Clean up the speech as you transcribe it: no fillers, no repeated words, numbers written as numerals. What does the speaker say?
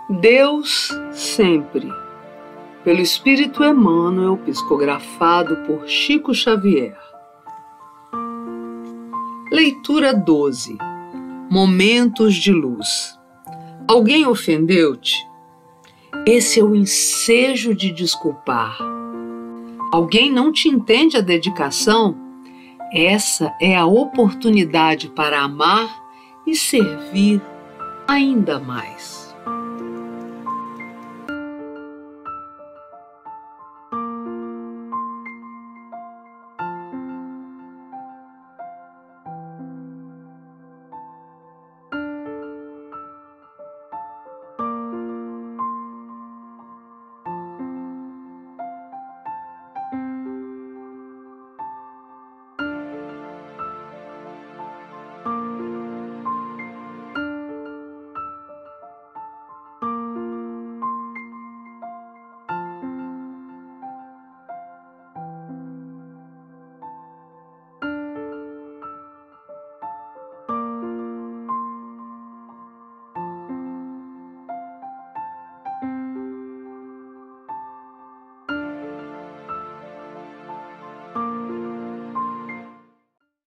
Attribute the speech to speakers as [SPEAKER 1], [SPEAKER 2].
[SPEAKER 1] Deus sempre, pelo Espírito Emmanuel, psicografado por Chico Xavier. Leitura 12. Momentos de luz. Alguém ofendeu-te? Esse é o ensejo de desculpar. Alguém não te entende a dedicação? Essa é a oportunidade para amar e servir ainda mais.